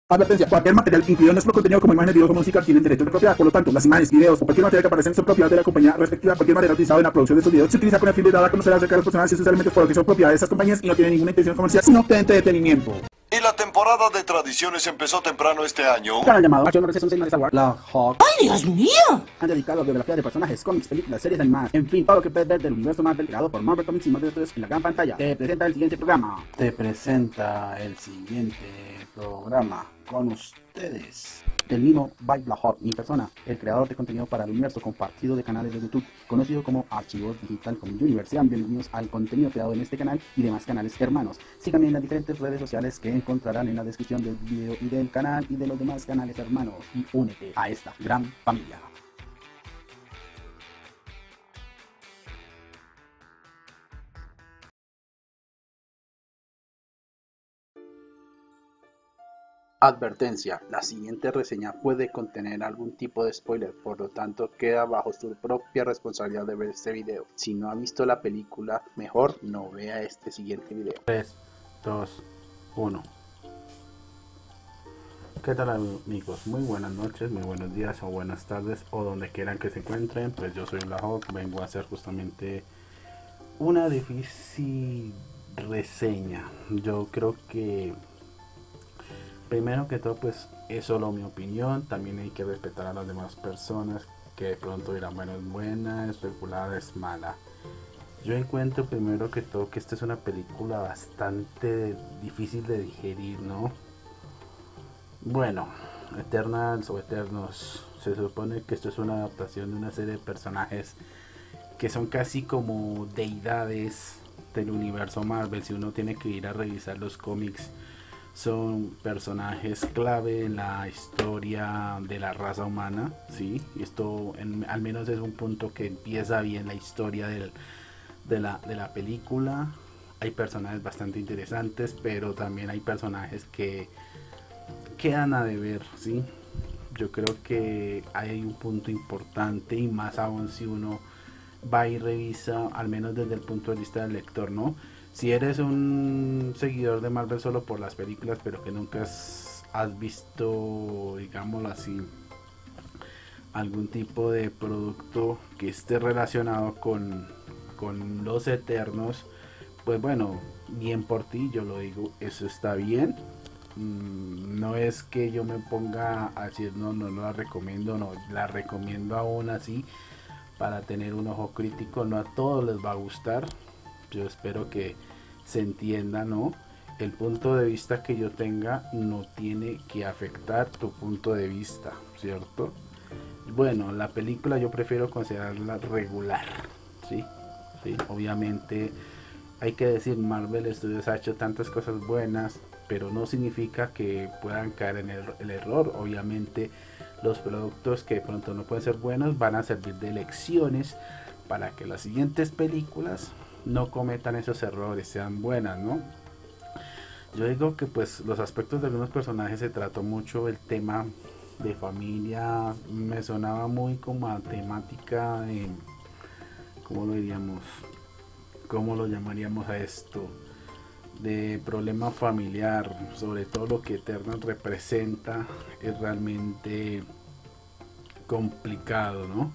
Advertencia: cualquier material incluido en nuestro contenido como imágenes, videos o música tienen derecho de propiedad. Por lo tanto, las imágenes, videos o cualquier material que aparecen son propiedad de la compañía respectiva. Cualquier material utilizado en la producción de estos videos se utiliza con el fin de dar a conocer acerca de los personajes y sus elementos por lo que son propiedad de esas compañías y no tiene ninguna intención comercial, sino de entretenimiento. Y la temporada de tradiciones empezó temprano este año. Un canal llamado Action Reception Series Award, la Hawk, ¡Ay, Dios mío! han dedicado a biografía de personajes, cómics, películas, series animadas, en fin, todo lo que puedes ver del universo Marvel creado por Marvel Comics y Marvel Studios en la gran pantalla. Te presenta el siguiente programa. Con ustedes, el mismo By La Hawk, mi persona, el creador de contenido para el universo compartido de canales de YouTube, conocido como Archivos Digital Comic Universe. Sean bienvenidos al contenido creado en este canal y demás canales hermanos. Síganme en las diferentes redes sociales que encontrarán en la descripción del video y del canal y de los demás canales hermanos. Y únete a esta gran familia. Advertencia: la siguiente reseña puede contener algún tipo de spoiler, por lo tanto queda bajo su propia responsabilidad de ver este video. Si no ha visto la película, mejor no vea este siguiente video. 3, 2, 1. ¿Qué tal amigos? Muy buenas noches, muy buenos días o buenas tardes o donde quieran que se encuentren. Pues yo soy La Hawk, vengo a hacer justamente una difícil reseña. Yo creo que primero que todo pues es solo mi opinión, también hay que respetar a las demás personas que de pronto dirán bueno es buena, especular es mala. Yo encuentro primero que todo que esta es una película bastante difícil de digerir, ¿no? Bueno, Eternals o Eternos, se supone que esto es una adaptación de una serie de personajes que son casi como deidades del universo Marvel. Si uno tiene que ir a revisar los cómics, son personajes clave en la historia de la raza humana, ¿sí? Esto al menos es un punto que empieza bien la historia de la película. Hay personajes bastante interesantes, pero también hay personajes que quedan a deber, ¿sí? Yo creo que hay un punto importante y más aún si uno va y revisa, al menos desde el punto de vista del lector, ¿no? Si eres un seguidor de Marvel solo por las películas, pero que nunca has visto, digámoslo así, algún tipo de producto que esté relacionado con los Eternos, pues bueno, bien por ti, yo lo digo, eso está bien. No es que yo me ponga a decir no la recomiendo, no, la recomiendo aún así para tener un ojo crítico. No a todos les va a gustar, yo espero que se entienda, ¿no? El punto de vista que yo tenga no tiene que afectar tu punto de vista, ¿cierto? Bueno, la película yo prefiero considerarla regular, ¿sí? ¿Sí? Obviamente hay que decir, Marvel Studios ha hecho tantas cosas buenas, pero no significa que puedan caer en el error. Obviamente los productos que de pronto no pueden ser buenos van a servir de lecciones para que las siguientes películas no cometan esos errores, sean buenas, ¿no? Yo digo que pues los aspectos de algunos personajes se trató mucho el tema de familia, me sonaba muy como a temática de, ¿cómo lo diríamos? ¿Cómo lo llamaríamos a esto? De problema familiar, sobre todo lo que Eternal representa es realmente complicado, ¿no?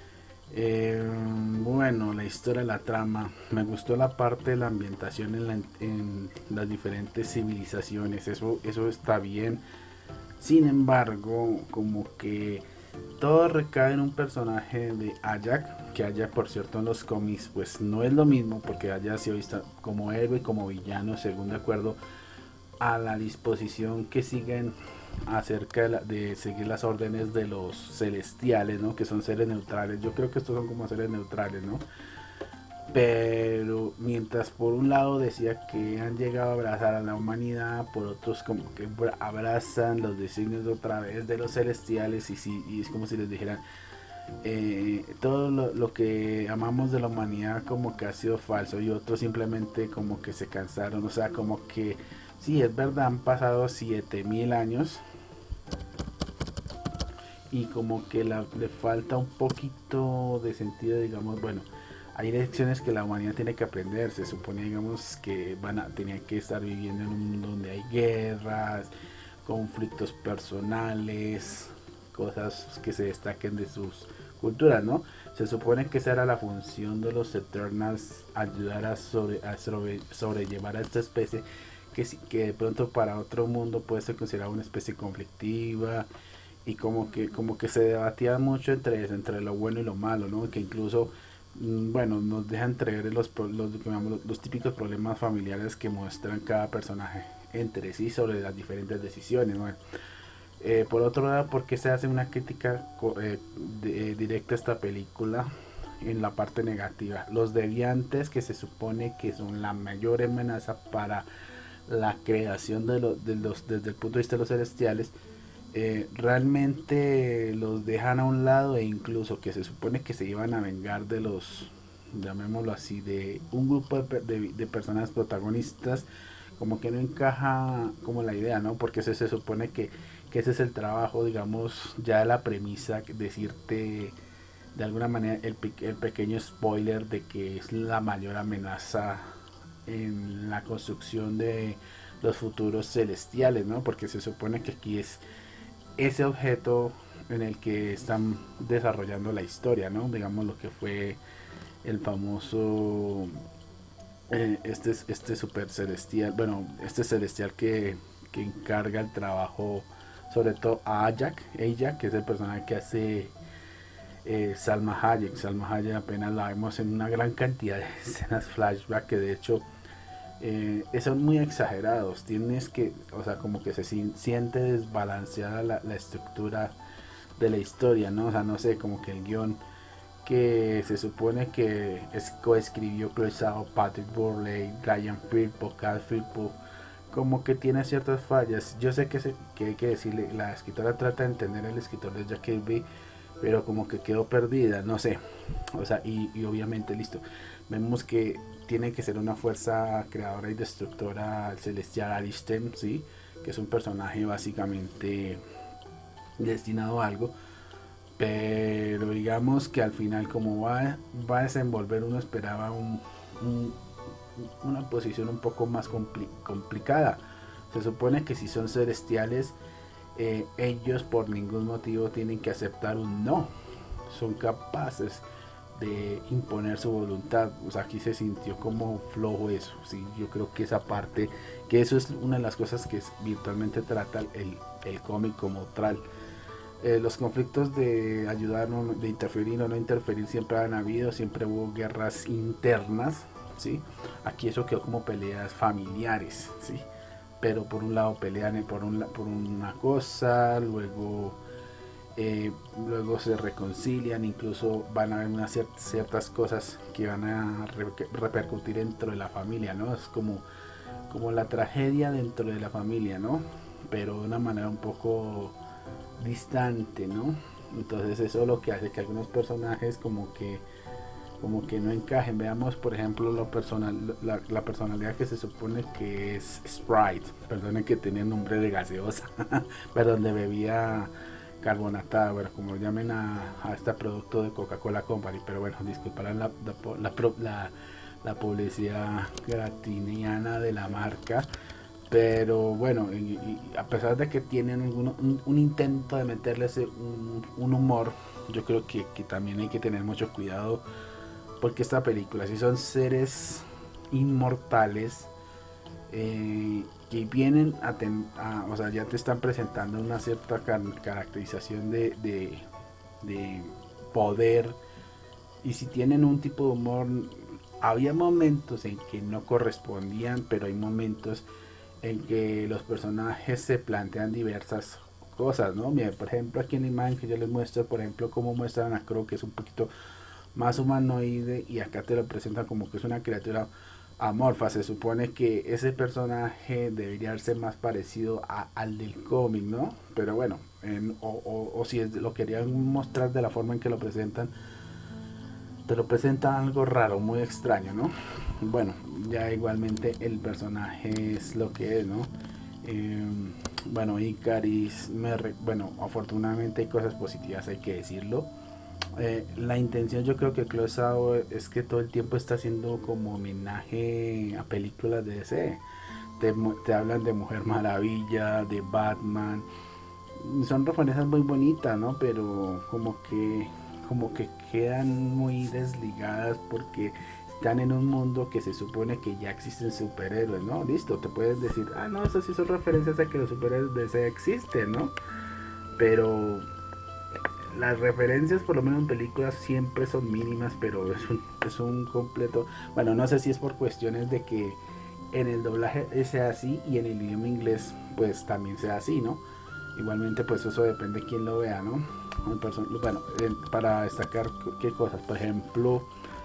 Bueno, la historia, la trama, me gustó la parte de la ambientación en las diferentes civilizaciones, eso está bien. Sin embargo, como que todo recae en un personaje de Ajak, que Ajak por cierto en los cómics pues no es lo mismo, porque Ajak ha sido vista como héroe y como villano según de acuerdo a la disposición que siguen acerca de seguir las órdenes de los celestiales, ¿no? Que son seres neutrales. Yo creo que estos son como seres neutrales, ¿no? Pero mientras por un lado decía que han llegado a abrazar a la humanidad, por otros como que abrazan los designios otra vez de los celestiales y es como si les dijeran todo lo que amamos de la humanidad como que ha sido falso, y otros simplemente como que se cansaron, o sea, como que sí, es verdad, han pasado 7000 años y como que le falta un poquito de sentido, digamos, bueno, hay lecciones que la humanidad tiene que aprender. Se supone, digamos, que tenían que estar viviendo en un mundo donde hay guerras, conflictos personales, cosas que se destaquen de sus culturas, ¿no? Se supone que esa era la función de los Eternals, ayudar a sobrellevar a esta especie que de pronto para otro mundo puede ser considerada una especie conflictiva, y como que se debatía mucho entre lo bueno y lo malo, ¿no? Que incluso bueno, nos deja entrever digamos, los típicos problemas familiares que muestran cada personaje entre sí sobre las diferentes decisiones, ¿no? Por otro lado, ¿por qué se hace una crítica directa a esta película? En la parte negativa, los deviantes, que se supone que son la mayor amenaza para la creación desde el punto de vista de los celestiales, realmente los dejan a un lado, e incluso que se supone que se iban a vengar de los, llamémoslo así, de un grupo de personas protagonistas, como que no encaja como la idea, ¿no? Porque se supone que ese es el trabajo, digamos, ya la premisa, decirte de alguna manera el pequeño spoiler de que es la mayor amenaza en la construcción de los futuros celestiales, ¿no? Porque se supone que aquí es ese objeto en el que están desarrollando la historia, ¿no? Digamos lo que fue el famoso este super celestial, bueno, este celestial que encarga el trabajo sobre todo a Ajak, que es el personaje que hace Salma Hayek. Salma Hayek apenas la vemos en una gran cantidad de escenas flashback que de hecho son muy exagerados. Tienes que, o sea, como que se siente desbalanceada la estructura de la historia, ¿no? O sea, no sé, como que el guión que se supone que coescribió Chloe Zhao, Patrick Burley, Ryan Philpott, Cal Philpott, como que tiene ciertas fallas. Yo sé que hay que decirle, la escritora trata de entender el escritor de Jack Kirby, pero como que quedó perdida, no sé. O sea, y obviamente, listo, vemos que tiene que ser una fuerza creadora y destructora celestial Arishem, ¿sí? Que es un personaje básicamente destinado a algo, pero digamos que al final, como va a desenvolver, uno esperaba una posición un poco más complicada. Se supone que si son celestiales, ellos por ningún motivo tienen que aceptar un no, son capaces de imponer su voluntad. O sea, aquí se sintió como flojo eso, ¿sí? Yo creo que esa parte, que eso es una de las cosas que virtualmente trata el cómic como tal. Los conflictos de ayudar, de interferir o no interferir, siempre han habido, siempre hubo guerras internas, ¿sí? Aquí eso quedó como peleas familiares, ¿sí? Pero por un lado pelean por una cosa, luego se reconcilian, incluso van a haber ciertas cosas que van a repercutir dentro de la familia, ¿no? Es como la tragedia dentro de la familia, ¿no? Pero de una manera un poco distante, ¿no? Entonces eso es lo que hace que algunos personajes como que no encajen. Veamos por ejemplo la personalidad que se supone que es Sprite, perdonen que tenía nombre de gaseosa perdón, de bebida carbonatada, bueno, como llamen a este producto de Coca-Cola Company, pero bueno, disculparán la publicidad gratiniana de la marca. Pero bueno, y a pesar de que tienen un intento de meterles un humor, yo creo que también hay que tener mucho cuidado, porque esta película, si son seres inmortales, que vienen o sea, ya te están presentando una cierta caracterización de poder, y si tienen un tipo de humor, había momentos en que no correspondían, pero hay momentos en que los personajes se plantean diversas cosas, ¿no? Mira, por ejemplo, aquí en la imagen que yo les muestro, por ejemplo, cómo muestran a Crow, que es un poquito más humanoide, y acá te lo presentan como que es una criatura amorfa. Se supone que ese personaje debería ser más parecido al del cómic, ¿no? Pero bueno, o si lo querían mostrar de la forma en que lo presentan, te lo presentan algo raro, muy extraño, ¿no? Bueno, ya igualmente el personaje es lo que es, ¿no? Bueno, Icaris, bueno, afortunadamente hay cosas positivas, hay que decirlo. La intención, yo creo que Chloe Zhao es que todo el tiempo está haciendo como homenaje a películas de DC. te hablan de Mujer Maravilla, de Batman. Son referencias muy bonitas, ¿no? Pero como que quedan muy desligadas porque están en un mundo que se supone que ya existen superhéroes, ¿no? Listo, te puedes decir, ah, no, eso sí son referencias a que los superhéroes de DC existen, ¿no? Pero las referencias, por lo menos en películas, siempre son mínimas, pero es un completo... Bueno, no sé si es por cuestiones de que en el doblaje sea así y en el idioma inglés pues también sea así, ¿no? Igualmente pues eso depende de quién lo vea, ¿no? Bueno, para destacar qué cosas, por ejemplo,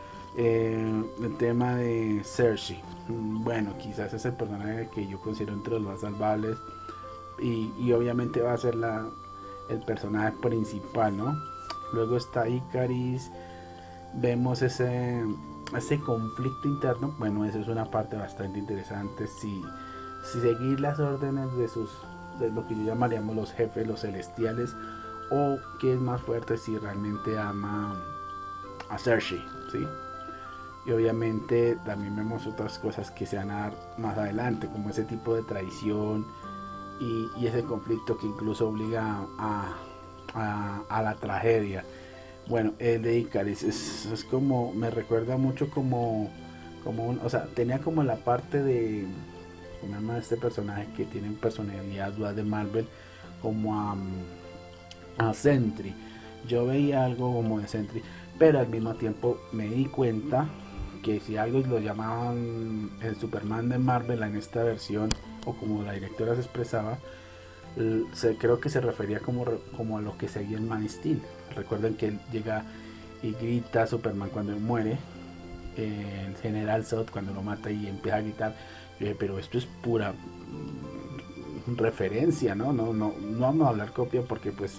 el tema de Cersei. Bueno, quizás es el personaje que yo considero entre los más salvables y obviamente va a ser el personaje principal, ¿no? Luego está Ikaris, vemos ese conflicto interno. Bueno, eso es una parte bastante interesante. Si seguir las órdenes de lo que yo llamaríamos los jefes, los celestiales, o que es más fuerte si realmente ama a Cersei, ¿sí? Y obviamente también vemos otras cosas que se van a dar más adelante, como ese tipo de traición y ese conflicto que incluso obliga a la tragedia. Bueno, el de Icaris es como, me recuerda mucho como o sea, tenía como la parte de, ¿cómo se llama este personaje que tiene personalidad dual de Marvel? Como a Sentry. Yo veía algo como de Sentry, pero al mismo tiempo me di cuenta que si algo lo llamaban el Superman de Marvel en esta versión, o como la directora se expresaba, creo que se refería como a lo que seguía en Man of Steel. Recuerden que él llega y grita a Superman cuando muere, el general Zod cuando lo mata y empieza a gritar. Yo dije, pero esto es pura referencia, ¿no? No vamos a hablar copia porque pues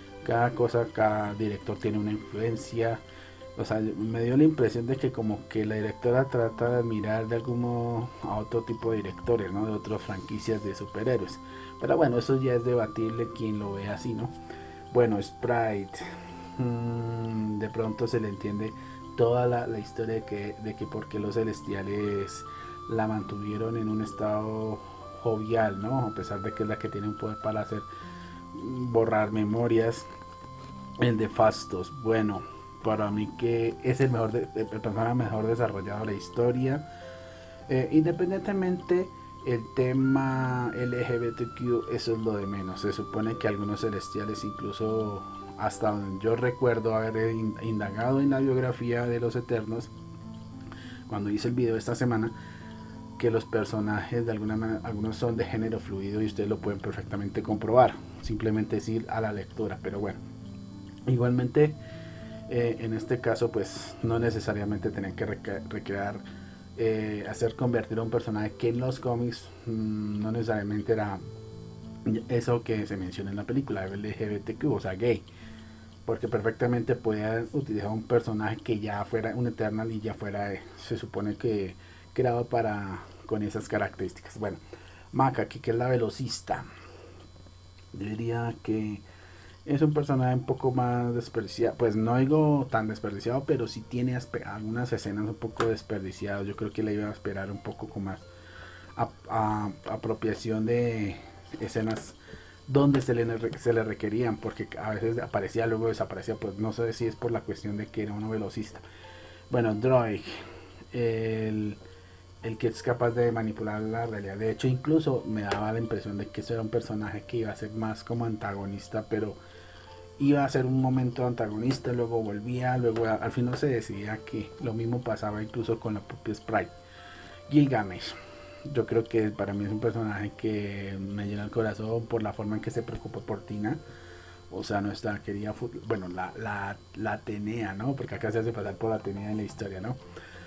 cada director tiene una influencia. O sea, me dio la impresión de que como que la directora trata de mirar de algún modo a otro tipo de directores, ¿no? De otras franquicias de superhéroes. Pero bueno, eso ya es debatible quien lo ve así, ¿no? Bueno, Sprite. De pronto se le entiende toda la historia de que por qué los celestiales la mantuvieron en un estado jovial, ¿no? A pesar de que es la que tiene un poder para hacer borrar memorias. El de Fastos, bueno, para mí que es el personaje mejor desarrollado de la historia. Independientemente el tema LGBTQ, eso es lo de menos. Se supone que algunos celestiales, incluso hasta donde yo recuerdo haber indagado en la biografía de los Eternos, cuando hice el video esta semana, que los personajes de alguna manera, algunos son de género fluido y ustedes lo pueden perfectamente comprobar, simplemente decir a la lectura. Pero bueno, igualmente en este caso pues no necesariamente tienen que recrear, hacer convertir a un personaje que en los cómics no necesariamente era eso que se menciona en la película, LGBTQ, o sea gay, porque perfectamente podían utilizar un personaje que ya fuera un Eternal y ya fuera, se supone que creado con esas características. Bueno, Maca, que es la velocista, yo diría que es un personaje un poco más desperdiciado, pues no digo tan desperdiciado, pero sí tiene algunas escenas un poco desperdiciadas. Yo creo que le iba a esperar un poco con más apropiación de escenas donde se le requerían, porque a veces aparecía, luego desaparecía. Pues no sé si es por la cuestión de que era un velocista. Bueno, Droid, el que es capaz de manipular la realidad. De hecho, incluso me daba la impresión de que eso era un personaje que iba a ser más como antagonista, pero iba a ser un momento antagonista, luego volvía, luego al final se decidía que lo mismo pasaba incluso con la propia Sprite. Gilgamesh, yo creo que para mí es un personaje que me llena el corazón por la forma en que se preocupa por Tina. O sea, nuestra querida, bueno, la Atenea, ¿no? Porque acá se hace pasar por la Atenea en la historia, ¿no?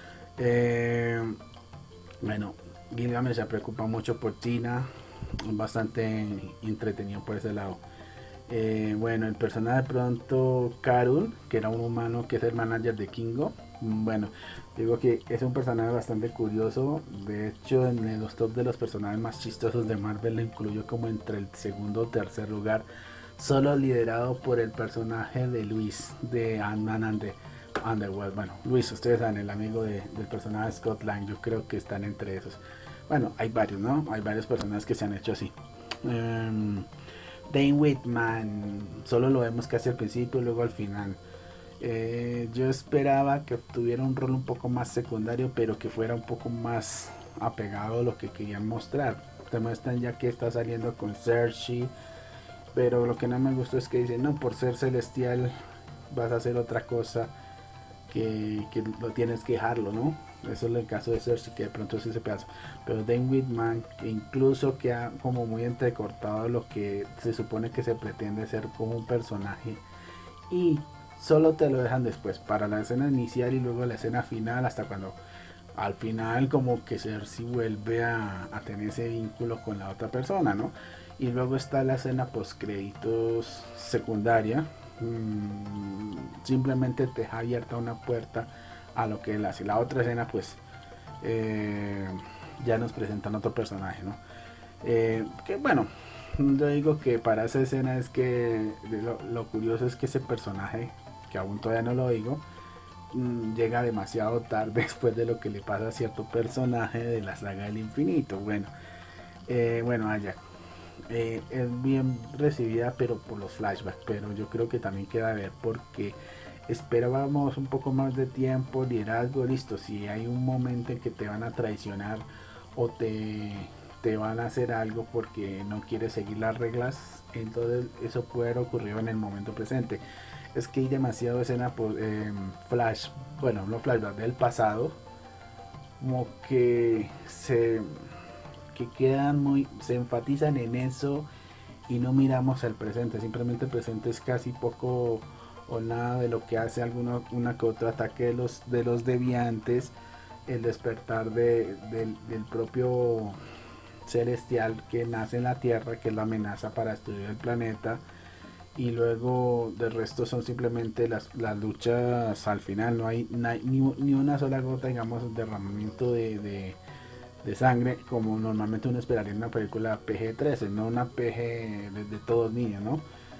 Bueno, Gilgamesh se preocupa mucho por Tina, bastante entretenido por ese lado. Bueno, el personaje de pronto Karun, que era un humano que es el manager de Kingo. Bueno, digo que es un personaje bastante curioso. De hecho, en los top de los personajes más chistosos de Marvel lo incluyo como entre el segundo o tercer lugar, solo liderado por el personaje de Luis de Ant-Man and the Underworld. Bueno, Luis, ustedes saben, el amigo del personaje Scott Lang, yo creo que están entre esos. Bueno, hay varios, ¿no? Hay varias personas que se han hecho así. Dane Whitman, solo lo vemos casi al principio y luego al final. Yo esperaba que tuviera un rol un poco más secundario, pero que fuera un poco más apegado a lo que querían mostrar. Te muestran ya que está saliendo con Cersei, pero lo que no me gustó es que dicen, no, por ser celestial vas a hacer otra cosa, que lo tienes que dejarlo, ¿no? Eso es el caso de Cersei, que de pronto es ese pedazo. Pero Dane Whitman, que incluso queda como muy entrecortado lo que se supone que se pretende ser como un personaje, y solo te lo dejan después para la escena inicial y luego la escena final, hasta cuando al final como que Cersei vuelve a tener ese vínculo con la otra persona, ¿no? Y luego está la escena post créditos secundaria. Simplemente te deja abierta una puerta a lo que él hace. La otra escena pues ya nos presentan otro personaje, ¿no? Que bueno, yo digo que para esa escena es que lo curioso es que ese personaje, que aún todavía no lo digo, llega demasiado tarde después de lo que le pasa a cierto personaje de la saga del infinito. Bueno, allá es bien recibida, pero por los flashbacks, pero yo creo que también queda a ver porque esperábamos un poco más de tiempo, liderazgo, listo. Si hay un momento en que te van a traicionar o te van a hacer algo porque no quieres seguir las reglas, entonces eso puede haber ocurrido en el momento presente. Es que hay demasiado escena por flash, bueno, no flashback del pasado, como que se enfatizan en eso y no miramos el presente. Simplemente el presente es casi poco o nada de lo que hace una que otro ataque de los deviantes, el despertar del propio celestial que nace en la tierra, que es la amenaza para destruir el planeta, y luego del resto son simplemente las luchas al final. No hay ni una sola gota, digamos, de derramamiento de sangre, como normalmente uno esperaría en una película PG-13, no una PG de todos niños, ¿no?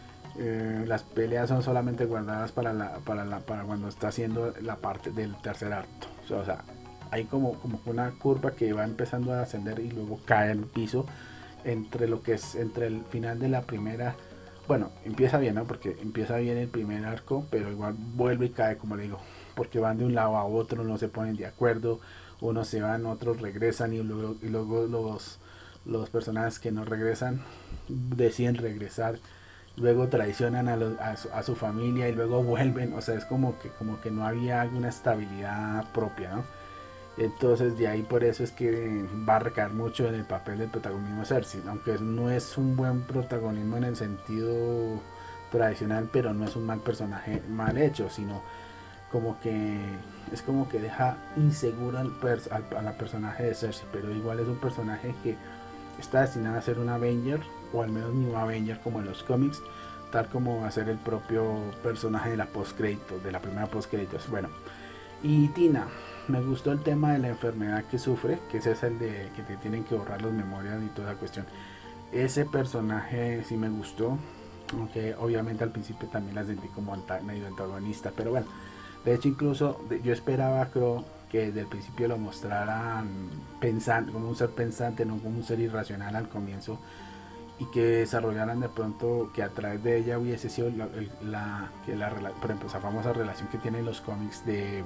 Las peleas son solamente guardadas para cuando está haciendo la parte del tercer acto. O sea, hay como una curva que va empezando a ascender y luego cae al piso entre el final de la primera. Bueno, empieza bien, ¿no? Porque empieza bien el primer arco, pero igual vuelve y cae, como le digo, porque van de un lado a otro, no se ponen de acuerdo, unos se van, otros regresan, y luego los personajes que no regresan deciden regresar, luego traicionan a su familia y luego vuelven. O sea, es como que no había alguna estabilidad propia, ¿no? Entonces de ahí por eso es que va a recaer mucho en el papel del protagonismo Cersei, aunque no es un buen protagonismo en el sentido tradicional, pero no es un mal personaje mal hecho, sino como que es como que deja insegura a la personaje de Cersei, pero igual es un personaje que está destinado a ser un Avenger, o al menos New Avenger como en los cómics, tal como va a ser el propio personaje de la primera post créditos. Bueno, y Tina, me gustó el tema de la enfermedad que sufre, que ese es el de que te tienen que borrar las memorias y toda la cuestión. Ese personaje sí me gustó, aunque obviamente al principio también la sentí como medio antagonista, pero bueno, de hecho incluso yo esperaba, creo, que desde el principio lo mostraran pensando, como un ser pensante, no como un ser irracional al comienzo, y que desarrollaran de pronto que a través de ella hubiese sido por ejemplo, esa famosa relación que tienen los cómics de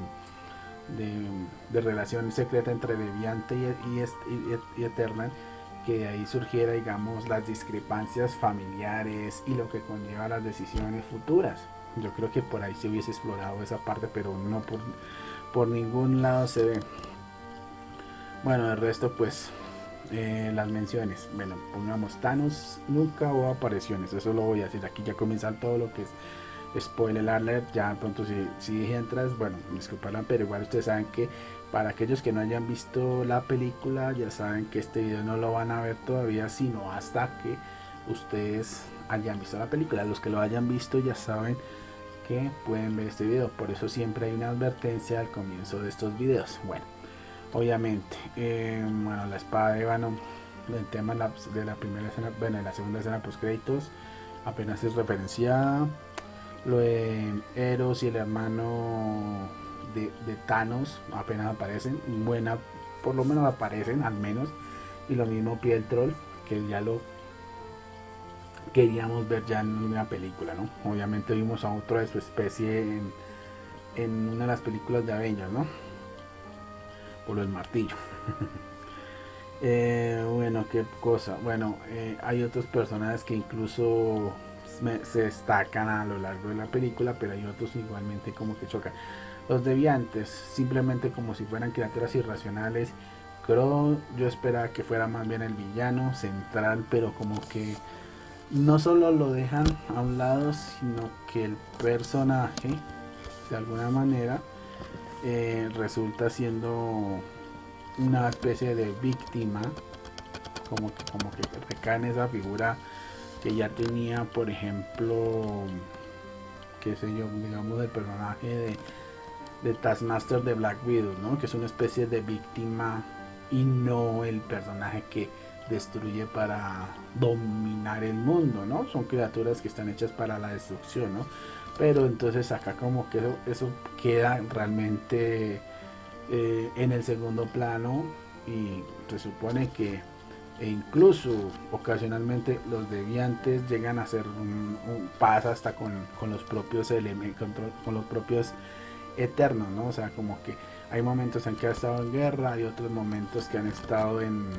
relación secreta entre Deviante y Eternal, que de ahí surgiera, digamos, las discrepancias familiares y lo que conlleva las decisiones futuras. Yo creo que por ahí se hubiese explorado esa parte, pero no por ningún lado se ve. Bueno, el resto pues las menciones. Bueno, pongamos Thanos nunca hubo apariciones, eso lo voy a decir aquí. Ya comienza todo lo que es spoiler alert. Ya pronto si dije entras, bueno, disculparán, pero igual ustedes saben que para aquellos que no hayan visto la película, ya saben que este video no lo van a ver todavía, sino hasta que ustedes hayan visto la película. Los que lo hayan visto ya saben que pueden ver este video, por eso siempre hay una advertencia al comienzo de estos videos. Bueno, obviamente, bueno, la espada de Ébano, el tema de la primera escena, bueno, de la segunda escena post créditos, apenas es referenciada. Lo de Eros y el hermano de Thanos apenas aparecen, por lo menos aparecen, al menos Y lo mismo Pietro, que ya lo queríamos ver ya en una película, ¿no? Obviamente vimos a otro de su especie en una de las películas de Avengers, ¿no? Por el martillo. Bueno, qué cosa. Bueno, hay otros personajes que incluso se destacan a lo largo de la película, pero hay otros igualmente como que chocan. Los deviantes, simplemente como si fueran criaturas irracionales. Crow, yo esperaba que fuera más bien el villano central, pero como que no solo lo dejan a un lado, sino que el personaje, de alguna manera, resulta siendo una especie de víctima, como que recae en esa figura que ya tenía, por ejemplo, qué sé yo, digamos el personaje de Taskmaster de Black Widow, ¿no? Que es una especie de víctima y no el personaje que destruye para dominar el mundo, ¿no? Son criaturas que están hechas para la destrucción, ¿no? Pero entonces acá como que eso queda realmente en el segundo plano, y se supone que incluso ocasionalmente los deviantes llegan a ser paz hasta con los propios elementos, con los propios eternos, ¿no? O sea, como que hay momentos en que ha estado en guerra, hay otros momentos que han estado en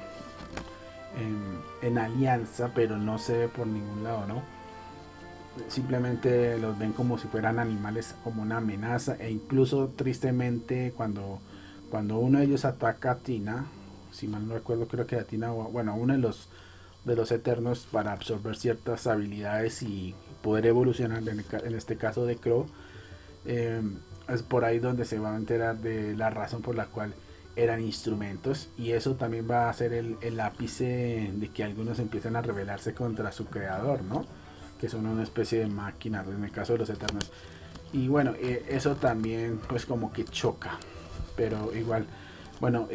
alianza, pero no se ve por ningún lado, ¿no? Simplemente los ven como si fueran animales, como una amenaza, e incluso tristemente cuando uno de ellos ataca a Tina, si mal no recuerdo, creo que a Tina, bueno, uno de los eternos, para absorber ciertas habilidades y poder evolucionar, en este caso de Crow, es por ahí donde se va a enterar de la razón por la cual eran instrumentos, y eso también va a ser el ápice de que algunos empiezan a rebelarse contra su creador, ¿no? Que son una especie de máquinas, en el caso de los eternos. Y bueno, eso también pues como que choca, pero igual, bueno,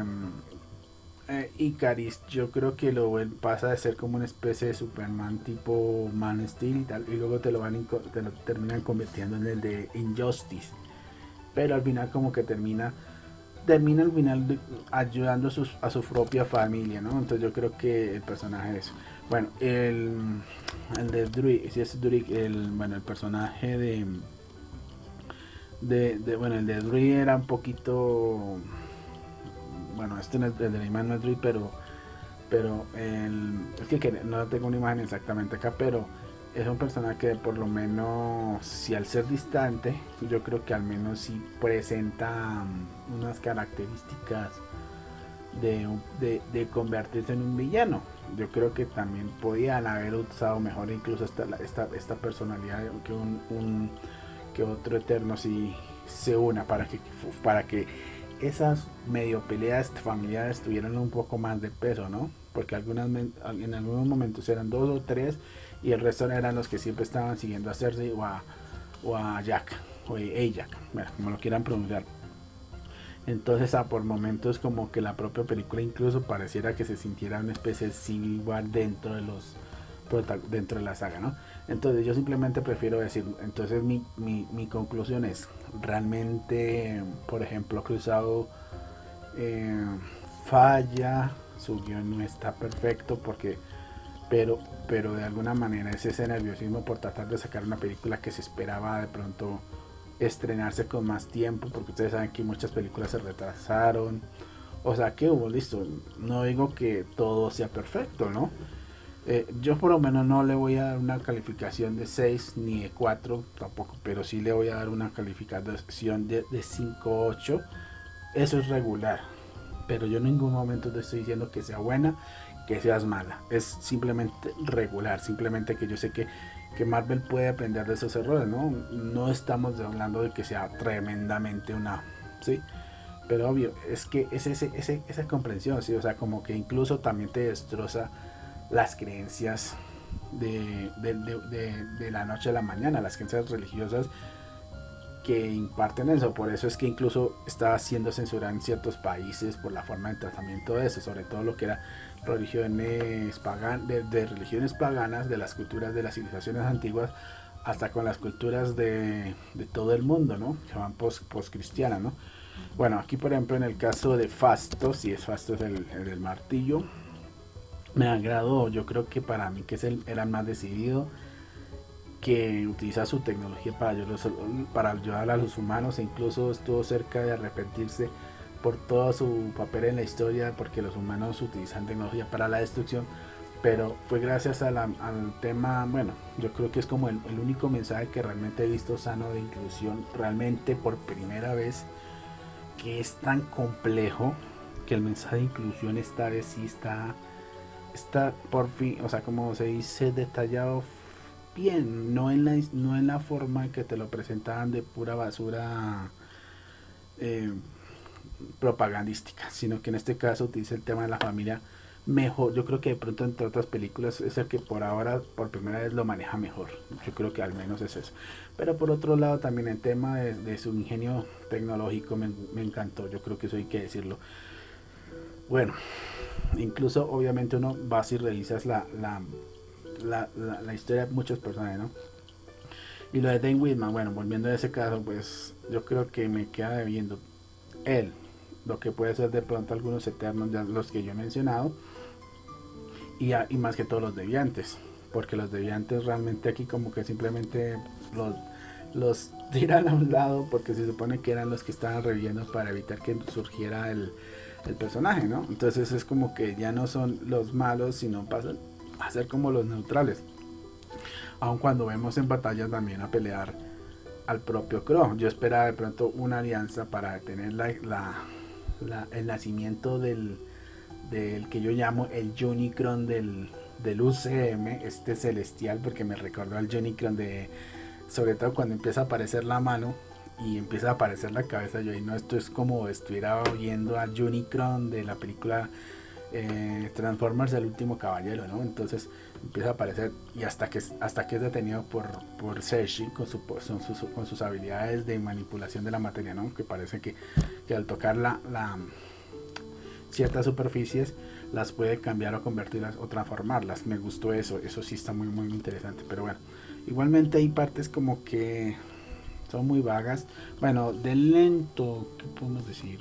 Icaris, yo creo que pasa de ser como una especie de Superman tipo Man Steel y tal, y luego te lo terminan convirtiendo en el de Injustice, pero al final como que termina al final ayudando a su propia familia, ¿no? Entonces yo creo que el personaje es, bueno, el de Druig, si es Druig, bueno, el personaje bueno, el de Druig era un poquito, bueno, este no es, el de la imagen no es Druig, pero es que no tengo una imagen exactamente acá, pero es un personaje que por lo menos, si al ser distante, yo creo que al menos sí presenta unas características de convertirse en un villano. Yo creo que también podían haber usado mejor incluso esta personalidad, que otro eterno sí se una para que esas medio peleas familiares tuvieran un poco más de peso, ¿no? Porque en algunos momentos eran 2 o 3 y el resto eran los que siempre estaban siguiendo a Cersei o a Jack, o a Jack, bueno, como lo quieran pronunciar. Entonces por momentos como que la propia película incluso pareciera que se sintiera una especie de Civil War dentro de la saga, ¿no? Entonces yo simplemente prefiero decir, entonces mi conclusión es, realmente, por ejemplo, Cruzado falla, su guión no está perfecto, pero de alguna manera es ese nerviosismo por tratar de sacar una película que se esperaba de pronto estrenarse con más tiempo, porque ustedes saben que muchas películas se retrasaron, o sea que hubo, listo, no digo que todo sea perfecto, ¿no? Yo por lo menos no le voy a dar una calificación de 6 ni de 4 tampoco, pero sí le voy a dar una calificación de 5-8. Eso es regular, pero yo en ningún momento te estoy diciendo que sea buena, que seas mala, es simplemente regular, simplemente que yo sé que Marvel puede aprender de esos errores, ¿no? No estamos hablando de que sea tremendamente ¿sí? Pero obvio, es que es esa comprensión, ¿sí? O sea, como que incluso también te destroza las creencias de la noche a la mañana, las creencias religiosas que imparten eso. Por eso es que incluso estaba siendo censurada en ciertos países por la forma de tratamiento de eso, sobre todo lo que era religiones religiones paganas, de las culturas de las civilizaciones antiguas, hasta con las culturas de todo el mundo, ¿no? Que van post-cristianas, ¿no? Bueno, aquí por ejemplo en el caso de Fastos, si es Fastos el del martillo, me agradó. Yo creo que para mí que era el más decidido, que utiliza su tecnología para ayudar a los humanos, e incluso estuvo cerca de arrepentirse por todo su papel en la historia, porque los humanos utilizan tecnología para la destrucción, pero fue gracias al tema. Bueno, yo creo que es como el único mensaje que realmente he visto sano de inclusión, realmente por primera vez, que es tan complejo, que el mensaje de inclusión esta vez sí está por fin, o sea, como se dice, detallado bien, no en la forma que te lo presentaban de pura basura eh, propagandística, sino que en este caso utiliza el tema de la familia mejor. Yo creo que de pronto entre otras películas es el que por ahora por primera vez lo maneja mejor. Yo creo que al menos es eso. Pero por otro lado también el tema de su ingenio tecnológico me encantó. Yo creo que eso hay que decirlo. Bueno, incluso obviamente uno va si revisas la historia de muchos personajes, ¿no? Y lo de Dane Whitman, bueno, volviendo a ese caso, pues yo creo que me queda debiendo él, lo que puede ser de pronto algunos eternos, ya los que yo he mencionado, y más que todos los deviantes, porque los deviantes realmente aquí como que simplemente los tiran a un lado, porque se supone que eran los que estaban reviviendo para evitar que surgiera el personaje, ¿no? Entonces es como que ya no son los malos, sino pasan a ser como los neutrales, aun cuando vemos en batalla también a pelear al propio Crow. Yo esperaba de pronto una alianza para detener el nacimiento del que yo llamo el Unicron del UCM, este celestial, porque me recordó al Unicron sobre todo cuando empieza a aparecer la mano y empieza a aparecer la cabeza. Yo ahí no, esto es como estuviera oyendo al Unicron de la película Transformers el último caballero, ¿no? Entonces empieza a aparecer, y hasta que es detenido por Sersi con sus habilidades de manipulación de la materia, ¿no? Que parece que al tocar ciertas superficies las puede cambiar o convertirlas o transformarlas. Me gustó eso sí está muy muy interesante. Pero bueno, igualmente hay partes como que son muy vagas. Bueno, de lento, ¿qué podemos decir?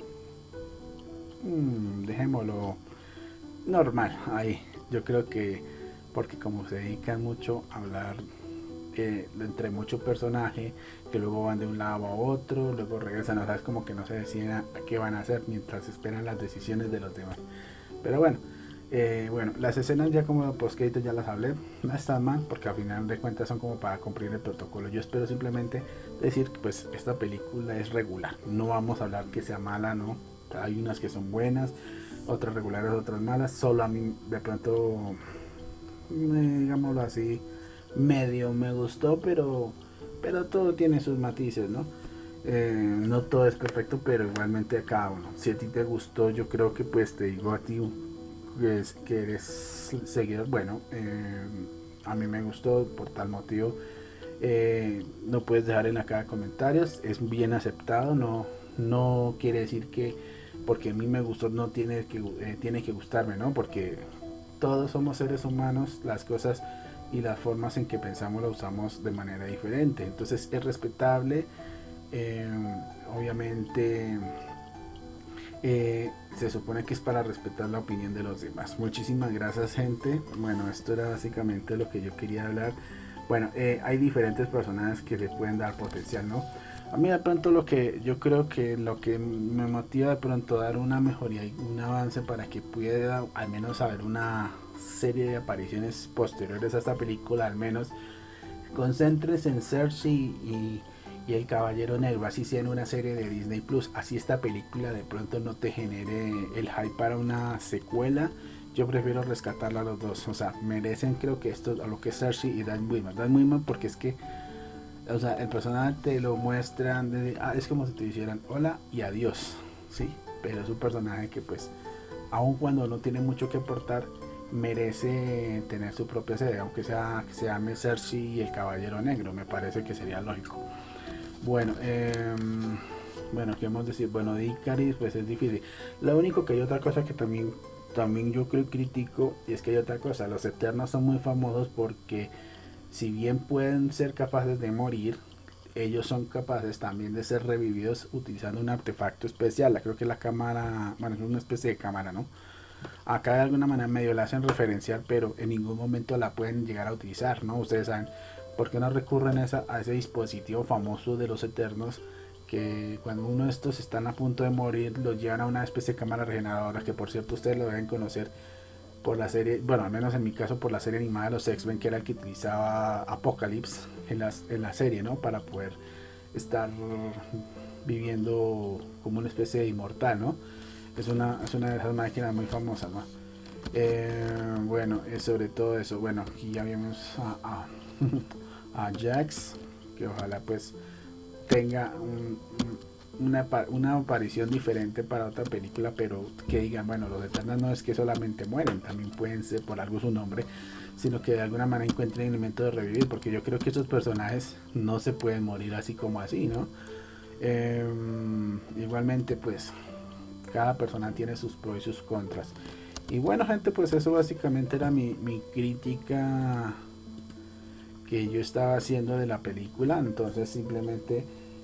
Dejémoslo normal ahí. Yo creo que porque como se dedican mucho a hablar entre mucho personaje, que luego van de un lado a otro, luego regresan, o sea, es como que no se deciden a qué van a hacer mientras esperan las decisiones de los demás. Pero bueno, las escenas ya como post ya las hablé, no están mal, porque al final de cuentas son como para cumplir el protocolo. Yo espero simplemente decir que pues esta película es regular, no vamos a hablar que sea mala, no, hay unas que son buenas, otras regulares, otras malas. Solo a mí de pronto, digámoslo así, medio me gustó, pero todo tiene sus matices, ¿no? No todo es perfecto, pero igualmente a cada uno. Si a ti te gustó, yo creo que pues te digo a ti que eres seguidor, bueno, a mí me gustó por tal motivo. No puedes dejar en la caja de comentarios, es bien aceptado, no quiere decir que porque a mí me gustó no tiene que gustarme, ¿no? Porque todos somos seres humanos, las cosas y las formas en que pensamos las usamos de manera diferente, entonces es respetable. Obviamente se supone que es para respetar la opinión de los demás. Muchísimas gracias, gente. Bueno, esto era básicamente lo que yo quería hablar. Bueno, hay diferentes personajes que le pueden dar potencial, ¿no? A mí de pronto lo que yo creo que lo que me motiva de pronto a dar una mejoría y un avance para que pueda al menos haber una serie de apariciones posteriores a esta película, al menos concéntrese en Cersei y el Caballero Negro, así sea en una serie de Disney Plus, así esta película de pronto no te genere el hype para una secuela. Yo prefiero rescatarla a los dos, o sea, merecen, creo que esto, a lo que es Cersei y Dan Whitman, porque es que, o sea, el personaje te lo muestran es como si te dijeran hola y adiós, sí, pero es un personaje que pues, aun cuando no tiene mucho que aportar, merece tener su propia serie, aunque sea que se llame Cersei y el Caballero Negro, me parece que sería lógico. Bueno, ¿qué vamos a decir? Bueno, de Icaris pues es difícil. Lo único que hay otra cosa que también yo creo critico, y es que hay otra cosa, los Eternos son muy famosos porque si bien pueden ser capaces de morir, ellos son capaces también de ser revividos utilizando un artefacto especial. Creo que la cámara, bueno, es una especie de cámara, ¿no? Acá de alguna manera medio la hacen referenciar, pero en ningún momento la pueden llegar a utilizar, ¿no? Ustedes saben por qué no recurren a ese dispositivo famoso de los Eternos, que cuando uno de estos están a punto de morir, los llevan a una especie de cámara regeneradora, que por cierto ustedes lo deben conocer por la serie, bueno, al menos en mi caso por la serie animada de los X-Men, que era el que utilizaba Apocalypse en la serie, ¿no? Para poder estar viviendo como una especie de inmortal, ¿no? Es una de esas máquinas muy famosas, ¿no? Bueno, sobre todo eso. Bueno, aquí ya vimos a Jax, que ojalá pues tenga una aparición diferente para otra película, pero que digan, bueno, los Eternos no es que solamente mueren, también pueden ser por algo su nombre, sino que de alguna manera encuentren elemento de revivir, porque yo creo que estos personajes no se pueden morir así como así, ¿no? Igualmente pues cada persona tiene sus pros y sus contras. Y bueno, gente, pues eso básicamente era mi crítica que yo estaba haciendo de la película. Entonces simplemente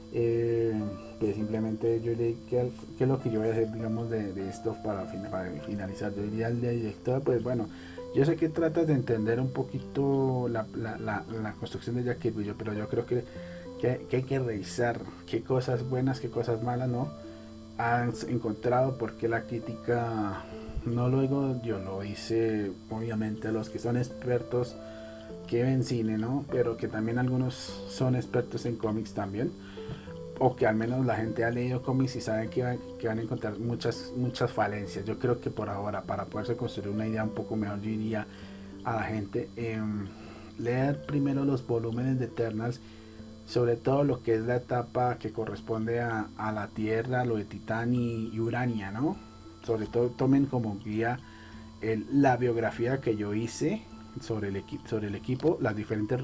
yo diría que es lo que yo voy a hacer, digamos, de esto para finalizar. Yo diría al director, pues bueno, yo sé que tratas de entender un poquito la construcción de Jack Kirby, pero yo creo que hay que revisar qué cosas buenas, qué cosas malas no han encontrado, porque la crítica no lo digo yo, lo hice obviamente los que son expertos que ven cine, ¿no? Pero que también algunos son expertos en cómics también, o que al menos la gente ha leído cómics y saben que van a encontrar muchas falencias. Yo creo que por ahora, para poderse construir una idea un poco mejor, yo diría a la gente leer primero los volúmenes de Eternals, sobre todo lo que es la etapa que corresponde a la Tierra, lo de Titán y Urania, ¿no? Sobre todo tomen como guía la biografía que yo hice sobre el equipo, las diferentes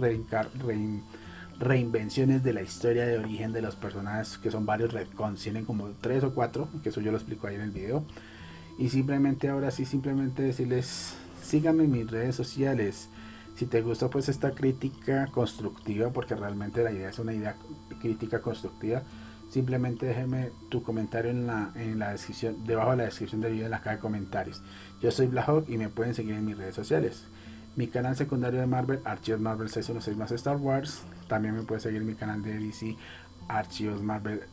reinvenciones de la historia de origen de los personajes, que son varios retcons, tienen como 3 o 4, que eso yo lo explico ahí en el video. Y simplemente ahora sí, simplemente decirles, síganme en mis redes sociales. Si te gusta pues esta crítica constructiva, porque realmente la idea es una idea crítica constructiva, simplemente déjeme tu comentario en la descripción, debajo de la descripción del video, en la caja de comentarios. Yo soy Blahawk y me pueden seguir en mis redes sociales. Mi canal secundario de Marvel, Archivos Marvel 616 más Star Wars. También me puede seguir en mi canal de DC, Archivos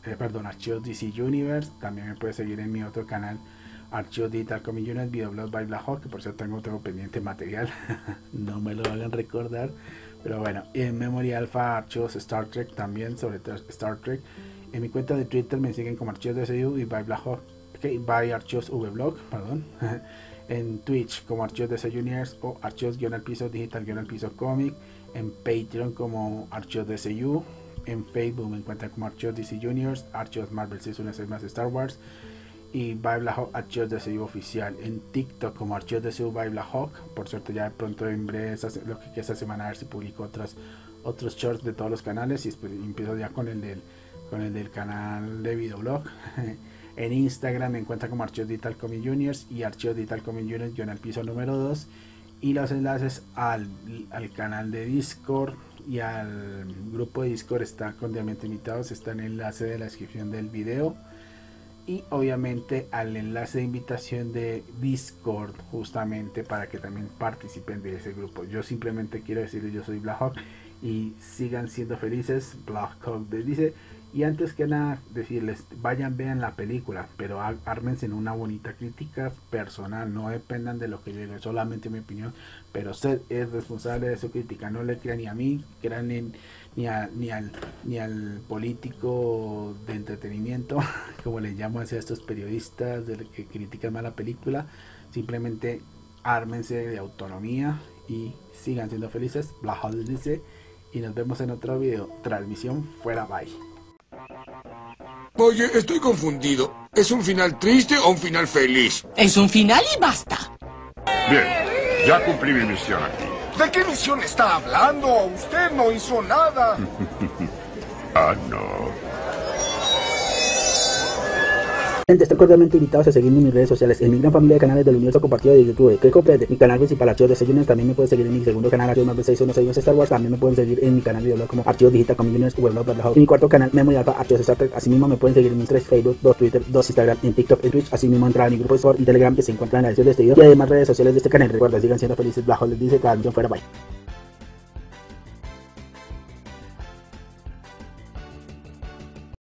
DC Universe. También me puede seguir en mi otro canal, Archivos Digital Comic Universe, Videoblog by Blahawk, que por cierto tengo pendiente material. No me lo hagan recordar. Pero bueno, en Memoria Alpha, Archivos Star Trek también, sobre todo Star Trek. En mi cuenta de Twitter me siguen como Archivos DCU y by Blahawk, by Archivos Vblog, perdón. En Twitch como Archivos DC Universe o Archivos-Piso Digital-Piso Comic. En Patreon como Archivos DCU. En Facebook me encuentran como Archivos DC Universe, Archivos Marvel 616 más Star Wars y by Blahawk, Archivos DCU oficial. En TikTok como Archivos DCU by Blahawk. Por cierto, ya de pronto en breve, lo que esta semana, a ver si publico otros shorts de todos los canales, y después empiezo ya con el del canal de Videoblog. En Instagram me encuentra como Archivos Digital Comic Juniors y Archivos Digital Comic Juniors _piso número 2, y los enlaces al canal de Discord y al grupo de Discord están cordialmente invitados. Está en el enlace de la descripción del video, y obviamente al enlace de invitación de Discord, justamente para que también participen de ese grupo. Yo simplemente quiero decirles, yo soy Blahawk y sigan siendo felices. Blahawk les dice. Y antes que nada decirles, vean la película, pero ármense en una bonita crítica personal, no dependan de lo que yo diga, solamente mi opinión, pero usted es responsable de su crítica, no le crean ni a mí, crean ni al político de entretenimiento, como les llamo hacia estos periodistas que critican mal la película. Simplemente ármense de autonomía y sigan siendo felices. Blahawk les dice, y nos vemos en otro video. Transmisión fuera, bye. Oye, estoy confundido. ¿Es un final triste o un final feliz? Es un final y basta. Bien, ya cumplí mi misión aquí. ¿De qué misión está hablando? Usted no hizo nada. Ah, no. Gente, están cordialmente invitados a seguirme en mis redes sociales, en mi gran familia de canales del universo compartido de YouTube, que comprende mi canal principal Archivos de Juniors. También me pueden seguir en mi segundo canal Archivos Marvel 616 Star Wars. También me pueden seguir en mi canal de blog como Archivos Digital con Juniors, Weblog, y mi cuarto canal Memory Alpha Archivos Star Trek. Asimismo me pueden seguir en mis 3 Facebook, 2 Twitter, 2 Instagram, en TikTok, en Twitch. Asimismo entrar a mi grupo de Discord y Telegram que se encuentran en la descripción de este video, y además redes sociales de este canal. Recuerda, sigan siendo felices. Black Hole les dice, cada misión fuera, bye.